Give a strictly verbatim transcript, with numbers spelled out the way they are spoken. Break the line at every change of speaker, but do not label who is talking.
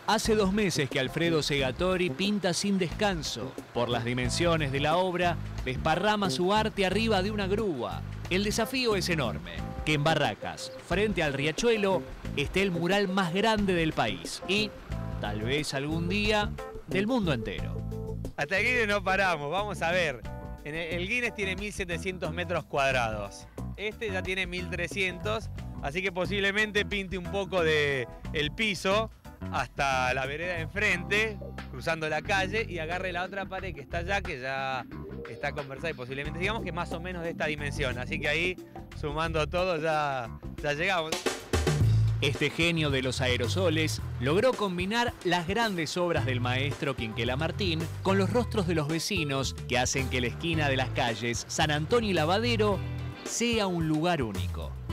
Hace dos meses que Alfredo Segatori pinta sin descanso. Por las dimensiones de la obra, desparrama su arte arriba de una grúa. El desafío es enorme, que en Barracas, frente al riachuelo, esté el mural más grande del país y, tal vez algún día, del mundo entero.
Hasta el Guinness no paramos, vamos a ver. En el Guinness tiene mil setecientos metros cuadrados. Este ya tiene mil trescientos, así que posiblemente pinte un poco de el piso hasta la vereda de enfrente, cruzando la calle, y agarre la otra pared que está allá, que ya está conversada y posiblemente, digamos que más o menos de esta dimensión. Así que ahí, sumando todo, ya, ya llegamos.
Este genio de los aerosoles logró combinar las grandes obras del maestro Quinquela Martín con los rostros de los vecinos que hacen que la esquina de las calles San Antonio y Lavadero sea un lugar único.